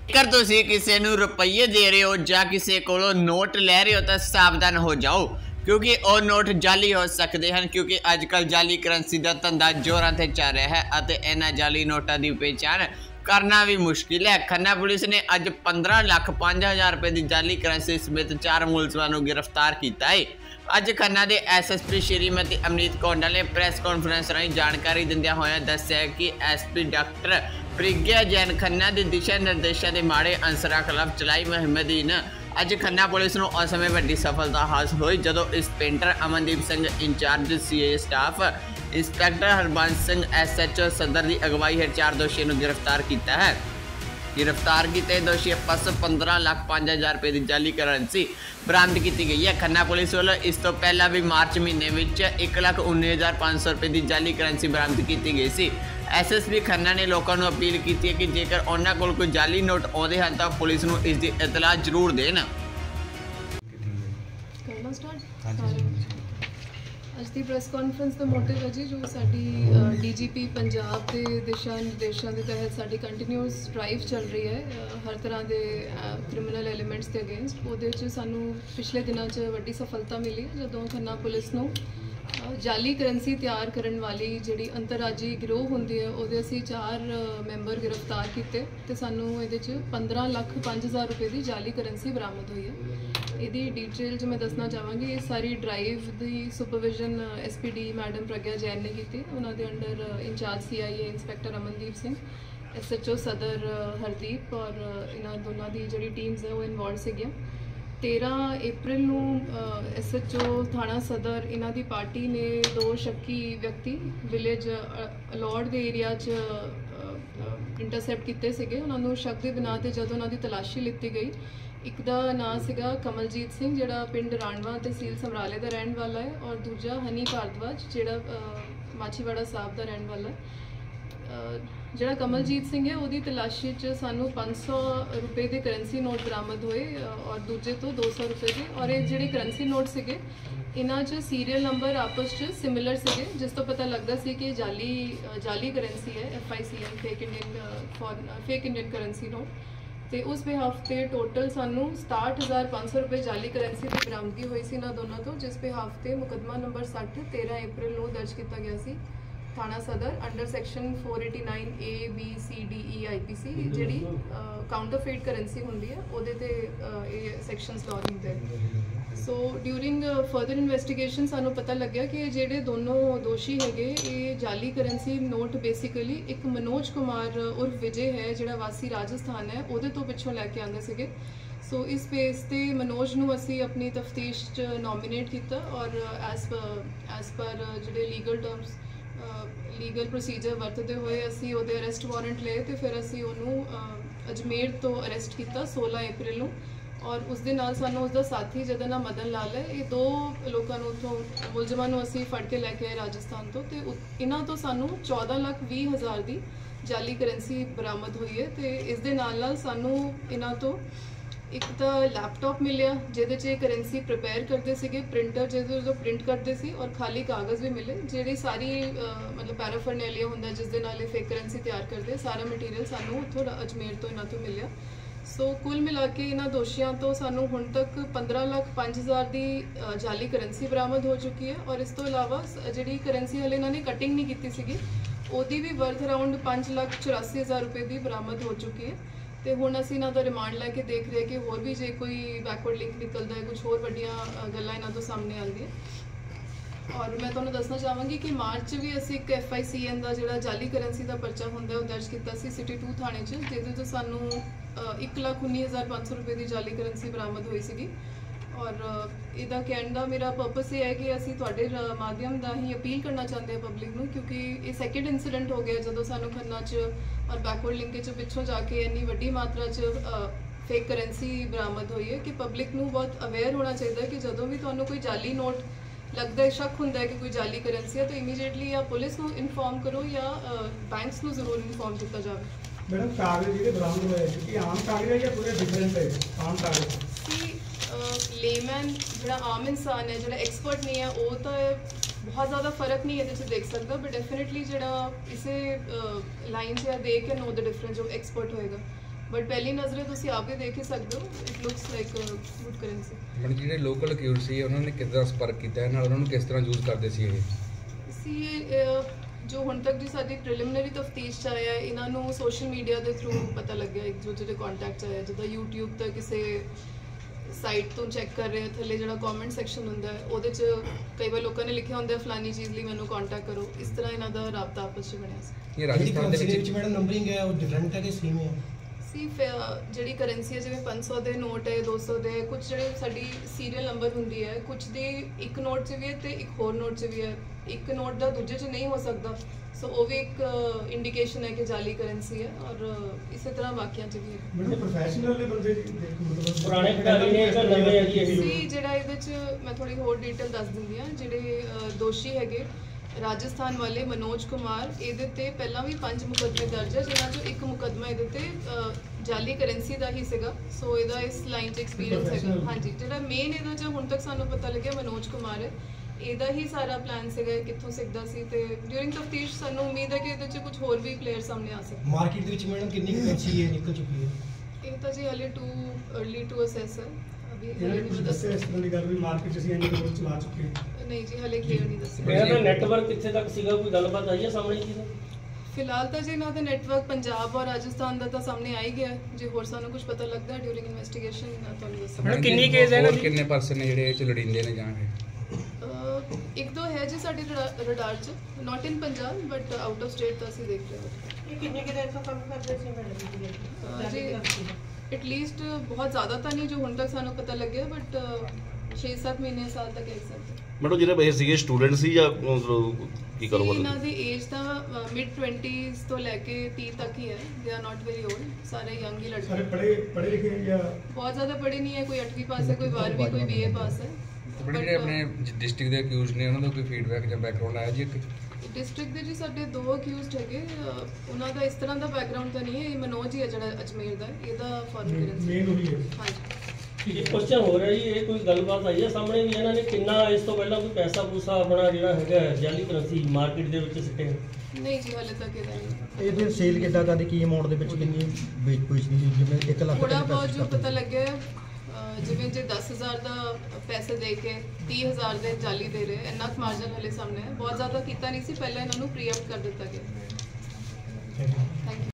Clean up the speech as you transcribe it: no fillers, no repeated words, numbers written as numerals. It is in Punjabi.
ਜੇਕਰ ਤੁਸੀਂ ਕਿਸੇ ਨੂੰ ਰੁਪਈਏ ਦੇ ਰਹੇ ਹੋ ਜਾਂ ਕਿਸੇ ਕੋਲੋਂ ਨੋਟ ਲੈ ਰਹੇ ਹੋ ਤਾਂ ਸਾਵਧਾਨ ਹੋ ਜਾਓ क्योंकि वह नोट जाली हो सकते हैं क्योंकि अजकल जाली करंसी का धंधा जोरों से चल रहा है और इन्होंने जाली नोटों की पहचान करना भी मुश्किल है। खन्ना पुलिस ने अज 15,05,000 रुपए की जाली करंसी समेत 4 मुलजमान को गिरफ्तार किया है। अज खन्ना के SSP श्रीमती अमनीत कौंडल ने प्रेस कॉन्फ्रेंस राही जानकारी दिंदियां होया दस्सिया कि SP डॉक्टर प्रिज्ञा जैन खन्ना के दिशा निर्देशों के माड़े अंसरां खिलाफ चलाई मुहिम अधीन अज खन्ना पुलिस नूं उस समय वड्डी सफलता हासिल हुई जदों inspector Amandeep Singh incharge CA staff inspector Harbans Singh SHO Sadar की अगवाई हेठ 4 दोषियों को गिरफ्तार किया है। गिरफ्तार किए दोषियों पासों 15,05,000 रुपए की जाली करंसी बरामद की गई है। खन्ना पुलिस वालों इस तो पहला भी मार्च महीने में 1,19,500 रुपए की जाली करंसी बरामद की गई सी। SSP खन्ना ने लोगों को अपील की है कि जेकर उन्होंने कोई जाली नोट आते हैं तो पुलिस को इसकी इतला जरूर देन। ਅੱਜ ਦੀ ਪ੍ਰੈਸ ਕਾਨਫਰੰਸ ਦਾ ਮੋਟਿਵ ਹੈ ਜੀ ਜੋ ਸਾਡੀ DGP ਪੰਜਾਬ ਦੇ ਦਿਸ਼ਾ ਨਿਰਦੇਸ਼ਾਂ ਦੇ ਤਹਿਤ ਸਾਡੀ ਕੰਟੀਨਿਊਸ ਡਰਾਈਵ ਚੱਲ ਰਹੀ ਹੈ ਹਰ ਤਰ੍ਹਾਂ ਦੇ ਕ੍ਰਿਮੀਨਲ ਐਲੀਮੈਂਟਸ ਦੇ ਅਗੇਂਸਟ। ਉਹਦੇ 'ਚ ਸਾਨੂੰ ਪਿਛਲੇ ਦਿਨਾਂ 'ਚ ਵੱਡੀ ਸਫਲਤਾ ਮਿਲੀ ਜਦੋਂ ਖੰਨਾ ਪੁਲਿਸ ਨੂੰ ਜਾਲੀ ਕਰੰਸੀ ਤਿਆਰ ਕਰਨ ਵਾਲੀ ਜਿਹੜੀ ਅੰਤਰਰਾਜੀ ਗਿਰੋਹ ਹੁੰਦੀ ਹੈ ਉਹਦੇ ਅਸੀਂ 4 ਮੈਂਬਰ ਗ੍ਰਿਫਤਾਰ ਕੀਤੇ ਤੇ ਸਾਨੂੰ ਇਹਦੇ 'ਚ 15,05,000 ਰੁਪਏ ਦੀ ਜਾਲੀ ਕਰੰਸੀ ਬਰਾਮਦ ਹੋਈ ਹੈ। ਇਹਦੀ ਡਿਟੇਲ 'ਚ ਮੈਂ ਦੱਸਣਾ ਚਾਹਾਂਗੀ ਇਹ ਸਾਰੀ ਡਰਾਈਵ ਦੀ supervision SPD madam Pragya Jain ਨੇ ਕੀਤੀ। ਉਹਨਾਂ ਦੇ under incharge CIA inspector Amandeep Singh SHO Sadar Hardeep ਔਰ ਇਹਨਾਂ ਦੋਨਾਂ ਦੀ ਜਿਹੜੀ ਟੀਮਸ ਹੈ ਉਹ ਇਨਵੋਲਵ ਸੀਗੀਆਂ। 13 ਅਪ੍ਰੈਲ ਨੂੰ SHO ਥਾਣਾ ਸਦਰ ਇਹਨਾਂ ਦੀ ਪਾਰਟੀ ਨੇ 2 ਸ਼ੱਕੀ ਵਿਅਕਤੀ ਵਿਲੇਜ ਅਲੌੜ ਦੇ ਏਰੀਆ 'ਚ ਇੰਟਰਸੈਪਟ ਕੀਤੇ ਸੀਗੇ। ਉਹਨਾਂ ਨੂੰ ਸ਼ੱਕ ਦੇ ਬਿਨਾਂ ਤੇ ਜਦੋਂ ਉਹਨਾਂ ਦੀ ਤਲਾਸ਼ੀ ਲਿੱਤੀ ਗਈ ਇੱਕ ਦਾ ਨਾਂ ਸੀਗਾ ਕਮਲਜੀਤ ਸਿੰਘ ਜਿਹੜਾ ਪਿੰਡ ਰਾਣਵਾ ਤਹਿਸੀਲ ਸਮਰਾਲੇ ਦਾ ਰਹਿਣ ਵਾਲਾ ਹੈ ਔਰ ਦੂਜਾ ਹਨੀ ਭਾਰਦਵਾਜ ਜਿਹੜਾ ਮਾਛੀਵਾੜਾ ਸਾਹਿਬ ਦਾ ਰਹਿਣ ਵਾਲਾ ਹੈ। ਜਿਹੜਾ ਕਮਲਜੀਤ ਸਿੰਘ ਹੈ ਉਹਦੀ ਤਲਾਸ਼ੀ 'ਚ ਸਾਨੂੰ 500 ਰੁਪਏ ਦੇ ਕਰੰਸੀ ਨੋਟ ਬਰਾਮਦ ਹੋਏ ਔਰ ਦੂਜੇ ਤੋਂ 200 ਰੁਪਏ ਦੇ ਔਰ ਇਹ ਜਿਹੜੇ ਕਰੰਸੀ ਨੋਟ ਸੀਗੇ ਇਹਨਾਂ 'ਚ ਸੀਰੀਅਲ ਨੰਬਰ ਆਪਸ 'ਚ ਸਿਮਿਲਰ ਸੀਗੇ ਜਿਸ ਤੋਂ ਪਤਾ ਲੱਗਦਾ ਸੀ ਕਿ ਜਾਲੀ ਕਰੰਸੀ ਹੈ FICN fake Indian currency note. ਤੇ ਉਸ ਬਿਹਾਫ ਤੇ ਟੋਟਲ ਸਾਨੂੰ 67,500 ਰੁਪਏ ਜਾਲੀ ਕਰੰਸੀ ਦੀ ਬਰਾਮਦਗੀ ਹੋਈ ਸੀ ਇਹਨਾਂ ਦੋਨਾਂ ਤੋਂ ਜਿਸ ਬਿਹਾਫ ਤੇ ਮੁਕੱਦਮਾ ਨੰਬਰ 60 13 ਅਪ੍ਰੈਲ ਨੂੰ ਦਰਜ ਕੀਤਾ ਗਿਆ ਸੀ थाना Sadar under section 489A B C D E IPC ਜਿਹੜੀ ਕਾਊਂਟਰਫੇਟ ਕਰੰਸੀ ਹੁੰਦੀ ਹੈ ਉਹਦੇ ਤੇ ਇਹ ਸੈਕਸ਼ਨਸ ਲਾਗ ਹੁੰਦੇ। ਸੋ ਡਿਊਰਿੰਗ ਫਰਦਰ ਇਨਵੈਸਟੀਗੇਸ਼ਨ ਸਾਨੂੰ ਪਤਾ ਲੱਗਿਆ ਕਿ ਜਿਹੜੇ ਦੋਨੋਂ ਦੋਸ਼ੀ ਹੈਗੇ ਇਹ ਜਾਲੀ ਕਰੰਸੀ ਨੋਟ ਬੇਸਿਕਲੀ ਇੱਕ ਮਨੋਜ ਕੁਮਾਰ ਉਰਫ ਵਿਜੇ ਹੈ ਜਿਹੜਾ ਵਾਸੀ ਰਾਜਸਥਾਨ ਹੈ ਉਹਦੇ ਤੋਂ ਪਿੱਛੋਂ ਲੈ ਕੇ ਆਉਂਦੇ ਸੀਗੇ। ਸੋ ਇਸ ਬੇਸ ਤੇ ਮਨੋਜ ਨੂੰ ਅਸੀਂ ਆਪਣੀ ਤਫਤੀਸ਼ 'ਚ ਨੋਮੀਨੇਟ ਕੀਤਾ ਔਰ ਐਸ ਪਰ ਜਿਹੜੇ ਲੀਗਲ ਟਰਮਸ ਲੀਗਲ ਪ੍ਰੋਸੀਜਰ ਵਰਤਦੇ ਹੋਏ ਅਸੀਂ ਉਹਦੇ ਅਰੈਸਟ ਵਾਰੰਟ ਲਏ ਤੇ ਫਿਰ ਅਸੀਂ ਉਹਨੂੰ ਅਜਮੇਰ ਤੋਂ ਅਰੈਸਟ ਕੀਤਾ 16 ਅਪ੍ਰੈਲ ਨੂੰ ਔਰ ਉਸ ਦੇ ਨਾਲ ਸਾਨੂੰ ਉਸਦਾ ਸਾਥੀ ਜਿਹਦਾ ਨਾਮ ਮਦਨ ਲਾਲ ਹੈ ਇਹ 2 ਲੋਕਾਂ ਨੂੰ ਉੱਥੋਂ ਮੁਲਜ਼ਮਾਂ ਨੂੰ ਅਸੀਂ ਫੜ ਕੇ ਲੈ ਕੇ ਆਏ ਰਾਜਸਥਾਨ ਤੋਂ ਤੇ ਇਹਨਾਂ ਤੋਂ ਸਾਨੂੰ 14,20,000 ਦੀ ਜਾਲੀ ਕਰੰਸੀ ਬਰਾਮਦ ਹੋਈ ਹੈ। ਤੇ ਇਸ ਦੇ ਨਾਲ ਸਾਨੂੰ ਇਹਨਾਂ ਤੋਂ ਇੱਕ ਤਾਂ ਲੈਪਟਾਪ ਮਿਲਿਆ ਜਿਹਦੇ 'ਚ ਕਰੰਸੀ ਪ੍ਰਿਪੇਅਰ ਕਰਦੇ ਸੀਗੇ ਪ੍ਰਿੰਟਰ ਜਿਹਦੇ ਤੋਂ ਪ੍ਰਿੰਟ ਕਰਦੇ ਸੀ ਔਰ ਖਾਲੀ ਕਾਗਜ਼ ਵੀ ਮਿਲੇ ਜਿਹੜੀ ਸਾਰੀ ਮਤਲਬ ਪੈਰਾਫਰਨੇਲੀਆ ਹੁੰਦਾ ਜਿਸ ਦੇ ਨਾਲ ਇਹ ਫੇਕ ਕਰੰਸੀ ਤਿਆਰ ਕਰਦੇ ਸਾਰਾ ਮਟੀਰੀਅਲ ਸਾਨੂੰ ਉੱਥੋਂ ਅਜਮੇਰ ਤੋਂ ਇਹਨਾਂ ਤੋਂ ਮਿਲਿਆ। ਸੋ ਕੁੱਲ ਮਿਲਾ ਕੇ ਇਹਨਾਂ ਦੋਸ਼ੀਆਂ ਤੋਂ ਸਾਨੂੰ ਹੁਣ ਤੱਕ 15,05,000 ਦੀ ਜਾਲੀ ਕਰੰਸੀ ਬਰਾਮਦ ਹੋ ਚੁੱਕੀ ਹੈ ਔਰ ਇਸ ਤੋਂ ਇਲਾਵਾ ਜਿਹੜੀ ਕਰੰਸੀ ਹਲੇ ਇਹਨਾਂ ਨੇ ਕਟਿੰਗ ਨਹੀਂ ਕੀਤੀ ਸੀਗੀ ਉਹਦੀ ਵੀ ਵਰਥ ਅਰਾਊਂਡ 5,84,000 ਰੁਪਏ ਦੀ ਬਰਾਮਦ ਹੋ ਚੁੱਕੀ ਹੈ। ਤੇ ਹੁਣ ਅਸੀਂ ਇਹਨਾਂ ਦਾ ਰਿਮਾਂਡ ਲੈ ਕੇ ਦੇਖ ਰਹੇ ਕਿ ਹੋਰ ਵੀ ਜੇ ਕੋਈ ਬੈਕਵਰਡ ਲਿੰਕ ਨਿਕਲਦਾ ਹੈ ਕੁਝ ਹੋਰ ਵੱਡੀਆਂ ਗੱਲਾਂ ਇਹਨਾਂ ਤੋਂ ਸਾਹਮਣੇ ਆਉਂਦੀਆਂ। ਔਰ ਮੈਂ ਤੁਹਾਨੂੰ ਦੱਸਣਾ ਚਾਹਾਂਗੀ ਕਿ ਮਾਰਚ 'ਚ ਵੀ ਅਸੀਂ ਇੱਕ FICN ਦਾ ਜਿਹੜਾ ਜਾਲੀ ਕਰੰਸੀ ਦਾ ਪਰਚਾ ਹੁੰਦਾ ਉਹ ਦਰਜ ਕੀਤਾ ਸੀ ਸਿਟੀ 2 ਥਾਣੇ 'ਚ ਜਿਹਦੇ 'ਚ ਸਾਨੂੰ 1,19,500 ਰੁਪਏ ਦੀ ਜਾਲੀ ਕਰੰਸੀ ਬਰਾਮਦ ਹੋਈ ਸੀਗੀ। ਔਰ ਇਹਦਾ ਕਹਿਣ ਦਾ ਮੇਰਾ ਪਰਪਸ ਇਹ ਹੈ ਕਿ ਅਸੀਂ ਤੁਹਾਡੇ ਮਾਧਿਅਮ ਦਾ ਹੀ ਅਪੀਲ ਕਰਨਾ ਚਾਹੁੰਦੇ ਹਾਂ ਪਬਲਿਕ ਨੂੰ ਕਿਉਂਕਿ ਇਹ ਸੈਕਿੰਡ ਇਨਸੀਡੈਂਟ ਹੋ ਗਿਆ ਜਦੋਂ ਸਾਨੂੰ ਖੰਨਾ 'ਚ ਔਰ ਬੈਕਵਰਡ ਲਿੰਕੇਜ 'ਚ ਪਿੱਛੋਂ ਜਾ ਕੇ ਇੰਨੀ ਵੱਡੀ ਮਾਤਰਾ 'ਚ ਫੇਕ ਕਰੰਸੀ ਬਰਾਮਦ ਹੋਈ ਹੈ ਕਿ ਪਬਲਿਕ ਨੂੰ ਬਹੁਤ ਅਵੇਅਰ ਹੋਣਾ ਚਾਹੀਦਾ ਹੈ ਕਿ ਜਦੋਂ ਵੀ ਤੁਹਾਨੂੰ ਕੋਈ ਜਾਲੀ ਨੋਟ लगता है शक होता है कि कोई जाली करेंसी है तो इमीडिएटली या पुलिस को इन्फॉर्म करो या बैंक्स को जरूर इन्फॉर्म किया जाए। मैडम कागज जो बरामद होए कि आम कागज है या पूरे डिफरेंट है आम कागज कि लेमैन जो आम इंसान है जो एक्सपर्ट नहीं है वो तो बहुत ज़्यादा फर्क नहीं ये देख सकता बट डेफिनेटली जो इसे लाइन से देख के नो द डिफरेंस जो एक्सपर्ट होएगा ਬਟ ਪਹਿਲੀ ਨਜ਼ਰੇ ਤੁਸੀਂ ਆਪ ਹੀ ਦੇਖ ਹੀ ਸਕਦੇ ਹੋ, it looks like good currency. Madam ਜਿਹੜੇ ਲੋਕਲ ਅਕਿਊਜ਼ ਸੀ ਉਹਨਾਂ ਨੇ ਕਿੱਦਾਂ ਸੰਪਰਕ ਕੀਤਾ ਨਾਲ, ਉਹਨਾਂ ਨੂੰ ਕਿਸ ਤਰ੍ਹਾਂ ਯੂਜ਼ ਕਰਦੇ ਸੀ ਇਹ? ਜੋ ਹੁਣ ਤੱਕ ਦੀ ਸਾਡੀ ਪ੍ਰੀਲਿਮਿਨਰੀ ਤਫਤੀਸ਼ 'ਚ ਆਇਆ, ਇਹਨਾਂ ਨੂੰ ਸੋਸ਼ਲ ਮੀਡੀਆ ਦੇ ਥਰੂ ਪਤਾ ਲੱਗਿਆ, ਇੱਕ ਦੂਜੇ ਦੇ ਕੰਟੈਕਟ 'ਚ ਆਇਆ, ਜਿੱਦਾਂ YouTube ਤੇ ਕਿਸੇ ਸਾਈਟ ਤੋਂ ਚੈੱਕ ਕਰ ਰਹੇ, ਥੱਲੇ ਜਿਹੜਾ ਕਮੈਂਟ ਸੈਕਸ਼ਨ ਹੁੰਦਾ ਹੈ ਉਹਦੇ 'ਚ ਕਈ ਵਾਰ ਲੋਕਾਂ ਨੇ ਲਿਖਿਆ ਹੁੰਦਾ ਫਲਾਨੀ ਚੀਜ਼ ਲਈ ਮੈਨੂੰ ਕੰਟੈਕਟ ਕਰੋ, ਇਸ ਤਰ੍ਹਾਂ ਇਹਨਾਂ ਦਾ ਰਾਬਤਾ ਆਪਸ 'ਚ ਬਣਿਆ ਸੀ। ਇਹ ਰਾਜਸਥਾਨ ਦੇ ਵਿੱਚ ਮੈਡਮ ਨੰਬਰਿੰਗ ਹੈ ਉਹ ਡਿਫਰੈਂਟ ਹੈ ਕਿ ਸੇਮ ਹੈ? ਜਿਹੜੀ ਕਰੰਸੀ ਹੈ ਜਿਵੇਂ 500 ਦੇ ਨੋਟ ਹੈ, 200 ਦੇ, ਕੁਝ ਜਿਹੜੇ ਸਾਡੀ ਸੀਰੀਅਲ ਨੰਬਰ ਹੁੰਦੀ ਹੈ, ਕੁਝ ਦੀ ਇੱਕ ਨੋਟ 'ਚ ਵੀ ਹੈ ਤੇ ਇੱਕ ਹੋਰ ਨੋਟ 'ਚ ਵੀ ਹੈ, ਇੱਕ ਨੋਟ ਦਾ ਦੂਜੇ 'ਚ ਨਹੀਂ ਹੋ ਸਕਦਾ, ਸੋ ਉਹ ਵੀ ਇੱਕ ਇੰਡੀਕੇਸ਼ਨ ਹੈ ਕਿ ਜਾਲੀ ਕਰੰਸੀ ਹੈ, ਔਰ ਇਸੇ ਤਰ੍ਹਾਂ ਬਾਕੀਆਂ 'ਚ ਵੀ ਹੈ। ਮੈਨੂੰ ਪ੍ਰੋਫੈਸ਼ਨਲ ਦੇ ਬੰਦੇ ਮਤਲਬ ਪੁਰਾਣੇ ਖਿਡਾਰੀ ਨੇ ਜਾਂ ਨਵੇਂ ਹੈ ਜੀ ਇਹ? ਸੀ ਜਿਹੜਾ ਇਹਦੇ 'ਚ ਮੈਂ ਥੋੜੀ ਹੋਰ ਡਿਟੇਲ ਦੱਸ ਦਿੰਦੀ ਹਾਂ। ਜਿਹੜੇ ਦੋਸ਼ੀ ਹੈਗੇ ਰਾਜਸਥਾਨ ਵਾਲੇ ਮਨੋਜ ਕੁਮਾਰ, ਇਹਦੇ ਤੇ ਪਹਿਲਾਂ ਵੀ 5 ਮੁਕੱਦਮੇ ਦਰਜ ਹੈ, ਜਿਨ੍ਹਾਂ 'ਚੋਂ ਇੱਕ ਮੁਕੱਦਮਾ ਇਹਦੇ ਤੇ ਜਾਲੀ ਕਰੰਸੀ ਦਾ ਹੀ ਸੀਗਾ, ਸੋ ਇਹਦਾ ਇਸ ਲਾਈਨ 'ਚ ਐਕਸਪੀਰੀਅੰਸ ਹੈਗਾ। ਹਾਂਜੀ, ਜਿਹੜਾ ਮੇਨ ਇਹਦਾ 'ਚ ਹੁਣ ਤੱਕ ਸਾਨੂੰ ਪਤਾ ਲੱਗਿਆ ਮਨੋਜ ਕੁਮਾਰ ਹੈ, ਇਹਦਾ ਹੀ ਸਾਰਾ ਪਲਾਨ ਸੀਗਾ, ਕਿੱਥੋਂ ਸਿੱਖਦਾ ਸੀ, ਤੇ ਡਿਊਰਿੰਗ ਤਫਤੀਸ਼ ਸਾਨੂੰ ਉਮੀਦ ਹੈ ਕਿ ਇਹਦੇ 'ਚ ਕੁਝ ਹੋਰ ਵੀ ਪਲੇਅਰ ਸਾਹਮਣੇ ਆ ਸਕਦੇ। ਮਾਰਕੀਟ ਦੇ ਵਿੱਚ ਮੈਡਮ ਕਿੰਨੀ ਕਰੰਸੀ ਹੈ ਨਿਕਲ ਚੁੱਕੀ ਹੈ? ਇਹ ਤਾਂ ਜੀ ਹਾਲੇ ਟੂ अर्ਲੀ ਟੂ ਅਸੈਸ ਹੈ, ਅਭੀ ਇਹਨਾਂ ਨੇ ਕੁਝ ਦੱਸਿਆ ਇਸ ਤਰ੍ਹਾਂ ਦੀ ਗੱਲ ਵੀ ਮਾਰਕੀਟ 'ਚ ਅਸੀਂ ਇੰਨੇ ਕੋਲ ਚਲਾ ਚੁੱਕੇ ਹਾਂ? ਨਹੀਂ ਜੀ, ਹਾਲੇ ਕਲੀਅਰ ਨਹੀਂ ਦੱਸਿਆ। ਇਹਨਾਂ ਦਾ ਨੈਟਵਰਕ ਕਿੱਥੇ ਤੱਕ ਸੀਗਾ, ਕੋਈ ਗੱਲਬਾਤ ਆਈ ਹੈ ਸਾਹਮਣੇ ਜੀ? ਫਿਲਹਾਲ ਤਾਂ ਜੀ ਇਹਨਾਂ ਦਾ ਨੈਟਵਰਕ ਪੰਜਾਬ ਔਰ ਰਾਜਸਥਾਨ ਦਾ ਤਾਂ ਸਾਹਮਣੇ ਆ ਹੀ ਗਿਆ, ਜੇ ਹੋਰ ਸਾਨੂੰ ਕੁਝ ਪਤਾ ਲੱਗਦਾ ਡਿਊਰਿੰਗ ਇਨਵੈਸਟੀਗੇਸ਼ਨ ਤੁਹਾਨੂੰ ਦੱਸਾਂਗੇ। ਕਿੰਨੀ ਕੇਸ ਹੈ ਇਹਨਾਂ ਦੀ? ਕਿੰਨੇ ਪਰਸਨ ਨੇ ਜਿਹੜੇ ਇਹ 'ਚ ਲੜਿੰਦੇ ਨੇ ਜਾਂ ਇੱਕ ਦੋ ਹੈ ਜੀ ਸਾਡੇ ਰਡਾਰ 'ਚ, not in Punjab but out of state ਤਾਂ ਅਸੀਂ ਦੇਖ ਰਹੇ ਹਾਂ। ਇਹ ਕਿੰਨੇ ਕਿ ਦੇਰ ਤੋਂ ਕੰਮ ਕਰਦੇ ਸੀ ਮੈਡਮ ਜੀ? ਐਟਲੀਸਟ ਬਹੁਤ ਜ਼ਿਆਦਾ ਤਾਂ ਨਹੀਂ ਜੋ ਹੁਣ ਤੱਕ ਸਾਨੂੰ ਪਤਾ ਲੱਗਿਆ, ਬਟ 6-7 ਮਹੀਨੇ ਸਾਲ ਤੱਕ ਕਹਿ ਸਕਦੇ। ਮੈਡਮ ਜਿਹੜੇ ਬਈ ਸੀਗੇ ਸਟੂਡੈਂਟ ਸੀ ਜਾਂ ਕੀ ਕਰੋ ਇਹਨਾਂ ਦੀ ਏਜ ਤਾਂ ਮਿਡ 20s ਤੋਂ ਲੈ ਕੇ 30 ਤੱਕ ਹੀ ਹੈ, they are not very old, ਸਾਰੇ ਯੰਗ ਹੀ ਲੜਕੇ। ਸਾਰੇ ਪੜ੍ਹੇ ਲਿਖੇ ਹੈ ਜਾਂ ਬਹੁਤ ਜ਼ਿਆਦਾ ਪੜ੍ਹੇ ਨਹੀਂ ਹੈ, ਕੋਈ 8ਵੀਂ ਪਾਸ ਹੈ, ਕੋਈ 12ਵੀਂ, ਕੋਈ BA ਪਾਸ ਹੈ। ਜਿਹੜੇ ਆਪਣੇ ਡਿਸਟ੍ਰਿਕਟ ਦੇ ਅਕਿਊਜ਼ ਨੇ ਉਹਨਾਂ ਦਾ ਕੋਈ ਫੀਡਬੈਕ ਜਾਂ ਬੈਕਗ੍ਰਾਉਂਡ ਆਇਆ ਜੀ? ਡਿਸਟ੍ਰਿਕਟ ਦੇ ਜੀ ਸਾਡੇ 2 ਅਕਿਊਜ਼ਡ ਹੈਗੇ, ਉਹਨਾਂ ਦਾ ਇਸ ਤਰ੍ਹਾਂ ਦਾ ਬੈਕਗ੍ਰਾਉਂਡ ਤਾਂ ਨਹੀਂ ਹੈ, ਇਹ ਮਨੋਜ ਹੀ ਹੈ ਜਿਹੜਾ ਅਜਮੇਰ ਦਾ, ਇਹਦਾ ਫੋਰਨ ਕਰੰਸੀ ਮੇਨ ਉਹੀ ਹੈ। ਹਾਂਜੀ। ਇਹ ਕੁਐਸਚਨ ਹੋ ਰਿਹਾ ਜੀ, ਇਹ ਕੋਈ ਗੱਲਬਾਤ ਆਈ ਹੈ ਸਾਹਮਣੇ ਵੀ ਇਹਨਾਂ ਨੇ ਕਿੰਨਾ ਇਸ ਤੋਂ ਪਹਿਲਾਂ ਕੋਈ ਪੈਸਾ ਪੂਸਾ ਆਪਣਾ ਜਿਹੜਾ ਹੈਗਾ ਜਾਲੀ ਕਰੰਸੀ ਮਾਰਕੀਟ ਦੇ ਵਿੱਚ ਸਿੱਟਿਆ? ਨਹੀਂ ਜੀ, ਹਾਲੇ ਤੱਕ ਇਹਦਾ ਨਹੀਂ। ਇਹ ਫਿਰ ਸੇਲ ਕਿੱਦਾਂ ਕਰਦੀ, ਕੀ ਅਮਾਉਂਟ ਦੇ ਵਿੱਚ ਕਿੰਨੀ ਵੇਚ ਪਈ ਸੀ? ਜਿਵੇਂ 1 ਲੱਖ ਥੋੜਾ ਬਹੁਤ ਜੋ ਪਤਾ ਲੱਗਿਆ, ਜਿਵੇਂ ਜੇ 10,000 ਦਾ ਪੈਸੇ ਦੇ ਕੇ 30,000 ਦੇ ਜਾਲੀ ਦੇ ਰਹੇ, ਇੰਨਾ ਕੁ ਮਾਰਜਨ ਹਲੇ ਸਾਹਮਣੇ ਹੈ, ਬਹੁਤ ਜ਼ਿਆਦਾ ਕੀਤਾ ਨਹੀਂ ਸੀ ਪਹਿਲਾਂ, ਇਹਨਾਂ ਨੂੰ ਪ੍ਰੀ ਅਪ ਕਰ ਦਿੱਤਾ ਗਿਆ। Thank you.